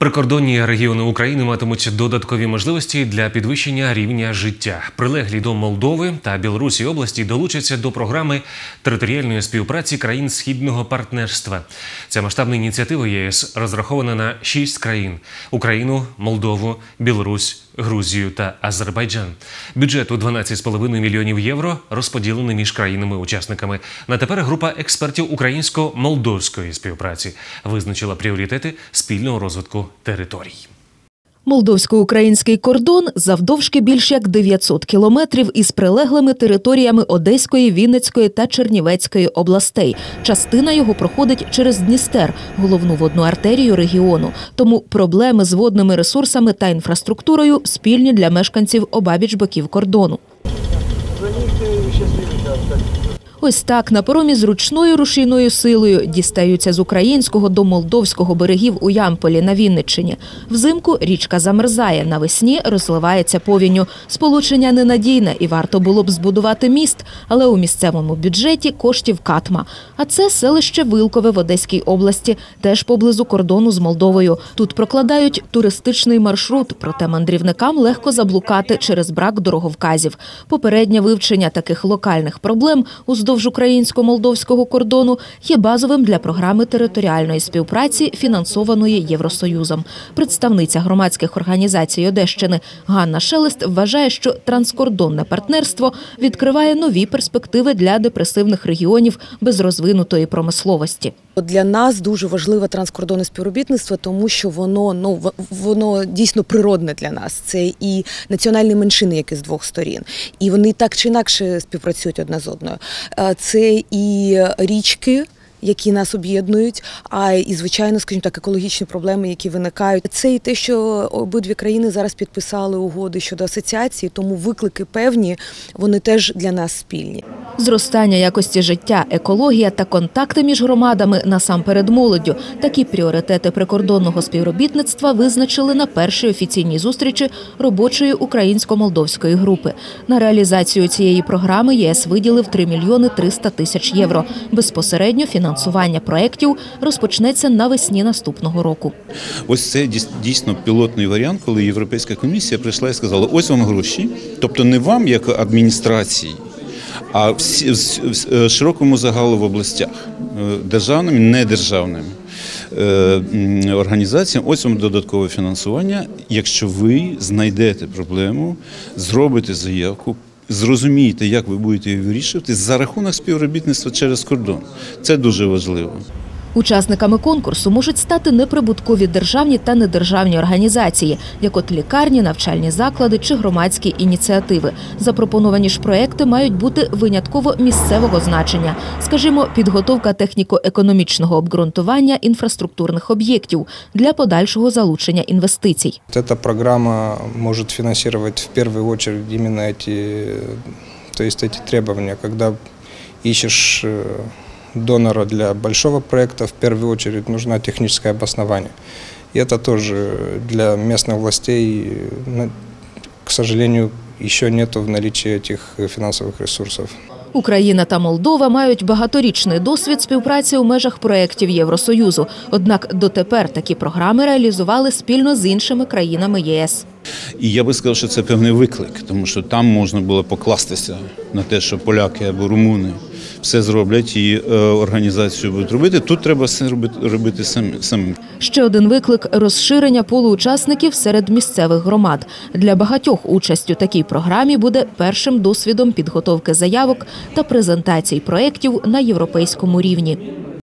Прикордонні регіони України матимуть додаткові можливості для підвищення рівня життя. Прилеглі до Молдови та Білорусі області долучаться до програми територіальної співпраці країн Східного партнерства. Ця масштабна ініціатива ЄС розрахована на 6 країн – Україну, Молдову, Білорусь, Грузію та Азербайджан. Бюджет у 12,5 мільйонів євро розподілений між країнами-учасниками. На тепер група експертів українсько-молдовської співпраці визначила пріоритети спільного розвитку територій. Молдовсько-український кордон завдовжки більш як 900 кілометрів із прилеглими територіями Одеської, Вінницької та Чернівецької областей. Частина його проходить через Дністер, головну водну артерію регіону. Тому проблеми з водними ресурсами та інфраструктурою спільні для мешканців обабіч боків кордону. Ось так на паромі з ручною рушійною силою дістаються з українського до молдовського берегів у Ямполі на Вінниччині. Взимку річка замерзає, навесні розливається повінню. Сполучення ненадійне і варто було б збудувати міст, але у місцевому бюджеті коштів катма. А це селище Вилкове в Одеській області, теж поблизу кордону з Молдовою. Тут прокладають туристичний маршрут, проте мандрівникам легко заблукати через брак дороговказів. Попереднє вивчення таких локальних проблем уздовж українсько-молдовського кордону є базовим для програми територіальної співпраці, фінансованої Євросоюзом. Представниця громадських організацій Одещини Ганна Шелест вважає, що транскордонне партнерство відкриває нові перспективи для депресивних регіонів без розвинутої промисловості. Для нас дуже важливе транскордонне співробітництво, тому що воно дійсно природне для нас. Це і національні меншини, які з двох сторін. І вони так чи інакше співпрацюють одна з одною. Це і річки, які нас об'єднують, а і, звичайно, скажімо так, екологічні проблеми, які виникають. Це і те, що обидві країни зараз підписали угоди щодо асоціації, тому виклики певні, вони теж для нас спільні. Зростання якості життя, екологія та контакти між громадами, насамперед молоддю. Такі пріоритети прикордонного співробітництва визначили на першій офіційній зустрічі робочої українсько-молдовської групи. На реалізацію цієї програми ЄС виділив 3 мільйони 300 тисяч євро. Безпосередньо фінансування проєктів розпочнеться навесні наступного року. Ось це дійсно пілотний варіант, коли Європейська комісія прийшла і сказала, ось вам гроші, тобто не вам як адміністрації, а в широкому загалу в областях, державним і недержавним організаціям, ось вам додаткове фінансування, якщо ви знайдете проблему, зробите заявку, зрозумієте, як ви будете її вирішувати за рахунок співробітництва через кордон. Це дуже важливо. Учасниками конкурсу можуть стати неприбуткові державні та недержавні організації, як от лікарні, навчальні заклади чи громадські ініціативи. Запропоновані ж проекти мають бути винятково місцевого значення. Скажімо, підготовка техніко-економічного обґрунтування інфраструктурних об'єктів для подальшого залучення інвестицій. Ця програма може фінансувати в першу чергу іменно ці требування, коли ищешь донора для большого проекта, в первую очередь нужно техническое обоснование. И это тоже для местных властей, к сожалению, еще нет в наличии этих финансовых ресурсов. Україна та Молдова мають багаторічний досвід співпраці у межах проєктів Євросоюзу. Однак дотепер такі програми реалізували спільно з іншими країнами ЄС. І я би сказав, що це певний виклик, тому що там можна було покластися на те, що поляки або румуни все зроблять і організацію будуть робити. Тут треба все робити самим. Ще один виклик – розширення полу учасників серед місцевих громад. Для багатьох участь у такій програмі буде першим досвідом підготовки заявок та презентацій проєктів на європейському рівні.